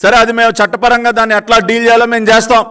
సరే, అది మేము చట్టపరంగా దాన్ని ఎట్లా డీల్ చేయాలో మేము చేస్తాం.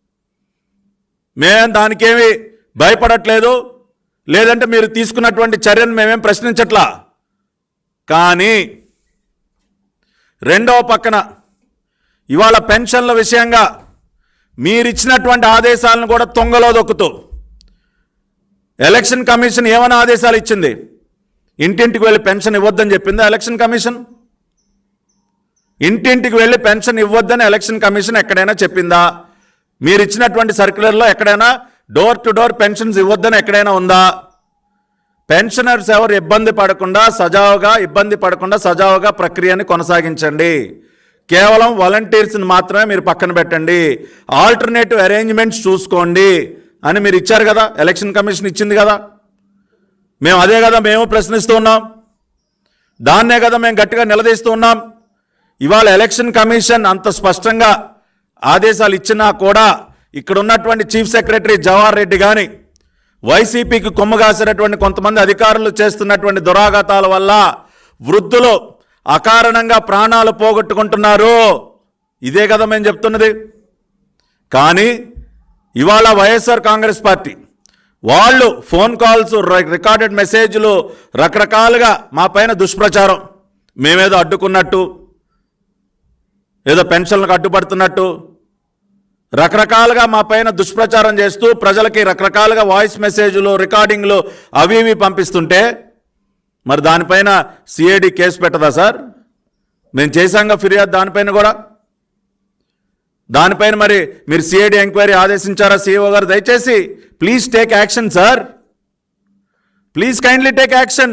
మేము దానికేమి భయపడట్లేదు, లేదంటే మీరు తీసుకున్నటువంటి చర్యను మేమేం ప్రశ్నించట్లా. కానీ రెండవ పక్కన ఇవాళ పెన్షన్ల విషయంగా మీరిచ్చినటువంటి ఆదేశాలను కూడా తొంగలో దొక్కుతూ ఎలక్షన్ కమిషన్ ఏమైనా ఆదేశాలు ఇచ్చింది? ఇంటింటికి వెళ్ళి పెన్షన్ ఇవ్వద్దని చెప్పిందా ఎలక్షన్ కమిషన్? ఇంటింటికి వెళ్ళి పెన్షన్ ఇవ్వద్దని ఎలక్షన్ కమిషన్ ఎక్కడైనా చెప్పిందా? మీరు ఇచ్చినటువంటి సర్క్యులర్లో ఎక్కడైనా డోర్ టు డోర్ పెన్షన్స్ ఇవ్వద్దని ఎక్కడైనా ఉందా? పెన్షనర్స్ ఎవరు ఇబ్బంది పడకుండా సజావుగా ప్రక్రియని కొనసాగించండి. కేవలం వాలంటీర్స్ని మాత్రమే మీరు పక్కన పెట్టండి, ఆల్టర్నేటివ్ అరేంజ్మెంట్స్ చూసుకోండి అని మీరు ఇచ్చారు కదా, ఎలక్షన్ కమిషన్ ఇచ్చింది కదా. మేము అదే కదా మేము ప్రశ్నిస్తూ ఉన్నాం, దాన్నే కదా మేము గట్టిగా నిలదీస్తూ ఉన్నాం. ఇవాళ ఎలక్షన్ కమిషన్ అంత స్పష్టంగా ఆదేశాలు ఇచ్చినా కూడా ఇక్కడ ఉన్నటువంటి చీఫ్ సెక్రటరీ జవహర్ రెడ్డి కానీ వైసీపీకి కొమ్ముగాసినటువంటి కొంతమంది అధికారులు చేస్తున్నటువంటి దురాఘాతాల వల్ల వృద్ధులు అకారణంగా ప్రాణాలు పోగొట్టుకుంటున్నారు. ఇదే కదా మేము చెప్తున్నది. కానీ ఇవాళ వైఎస్ఆర్ కాంగ్రెస్ పార్టీ వాళ్ళు ఫోన్ కాల్స్, రికార్డెడ్ మెసేజ్లు, రకరకాలుగా మా పైన దుష్ప్రచారం, మేమేదో అడ్డుకున్నట్టు, ఏదో పెన్షన్లకు అడ్డుపడుతున్నట్టు రకరకాలుగా మా పైన దుష్ప్రచారం చేస్తూ ప్రజలకి రకరకాలుగా వాయిస్ మెసేజ్లు, రికార్డింగ్లు అవి ఇవి పంపిస్తుంటే మరి దానిపైన సిఐడి కేసు పెట్టదా సార్? మేము చేశాంగా ఫిర్యాదు దానిపైన కూడా. దానిపైన మరి మీరు సిఐడి ఎంక్వైరీ ఆదేశించారా సిఇఓ గారు? దయచేసి please take action sir, please kindly take action.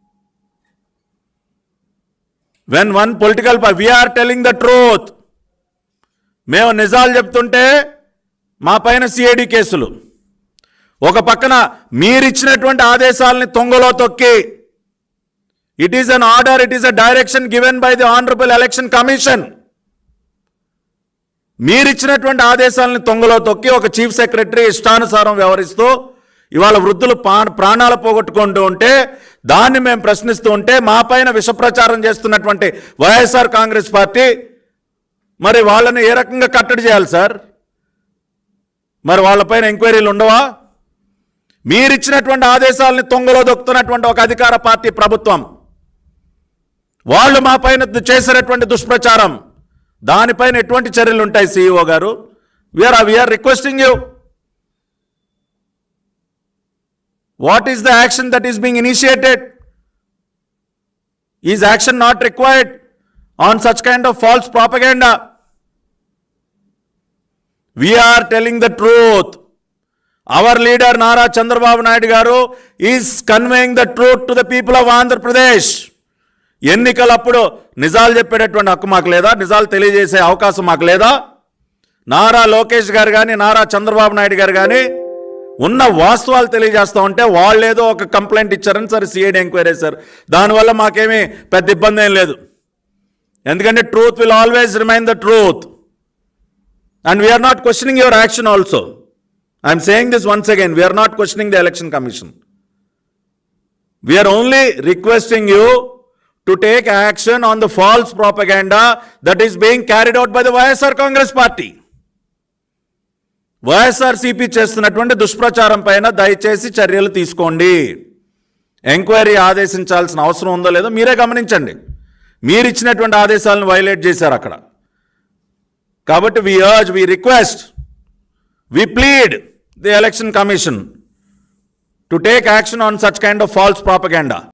When one political we're telling the truth, మేము నిజాలు చెప్తుంటే మా పైన సిఐడి కేసులు, ఒక పక్కన మీరిచ్చినటువంటి ఆదేశాలని తొంగలో తొక్కి it is an order, it is a direction given by the honourable election commission. మీరిచ్చినటువంటి ఆదేశాలని తొంగలో తొక్కి ఒక చీఫ్ సెక్రటరీ ఇష్టానుసారం వ్యవహరిస్తూ ఇవాళ వృద్ధులు ప్రాణాలు పోగొట్టుకుంటూ ఉంటే దాన్ని మేము ప్రశ్నిస్తూ ఉంటే మా పైన విషప్రచారం చేస్తున్నటువంటి వైఎస్ఆర్ కాంగ్రెస్ పార్టీ మరి వాళ్ళని ఏ రకంగా కట్టడి చేయాలి సార్? మరి వాళ్ళపైన ఎంక్వైరీలు ఉండవా? మీరిచ్చినటువంటి ఆదేశాలని తొంగలో దొక్కుతున్నటువంటి ఒక అధికార పార్టీ ప్రభుత్వం వాళ్ళు మా పైన చేసినటువంటి దుష్ప్రచారం, దానిపైన ఎటువంటి చర్యలు ఉంటాయి సిఇఓ గారు? We're requesting you, what is the action that is being initiated? Is action not required on such kind of false propaganda? We are telling the truth. Our leader Nara Chandrababu Naidu garu is conveying the truth to the people of Andhra Pradesh. ఎన్నికలప్పుడు నిజాలు చెప్పేటటువంటి హక్కు మాకు లేదా? నిజాలు తెలియజేసే అవకాశం మాకు లేదా? నారా లోకేష్ గారు కానీ నారా చంద్రబాబు నాయుడు గారు కానీ ఉన్న వాస్తవాలు తెలియజేస్తూ ఉంటే వాళ్ళు ఏదో ఒక కంప్లైంట్ ఇచ్చారని సరే సిఐడి ఎంక్వైరీ చేశారు, దానివల్ల మాకేమీ పెద్ద ఇబ్బంది ఏం లేదు. ఎందుకంటే truth will always remain the truth and we're not questioning your action also. I'm saying this once again, we're not questioning the election commission. We're only requesting you to take action on the false propaganda that is being carried out by the YSR Congress party. YSRCP చేస్తున్నటువంటి దుష్ప్రచారం పైన దయచేసి చర్యలు తీసుకోండి. Enquiry ఆదేశించాల్సిన అవసరం ఉందో లేదో మీరే గమనించండి. మీరు ఇచ్చినటువంటి ఆదేశాలను వైలేట్ చేశారు అక్కడ. కాబట్టి we urge, we request, we plead the election commission to take action on such kind of false propaganda.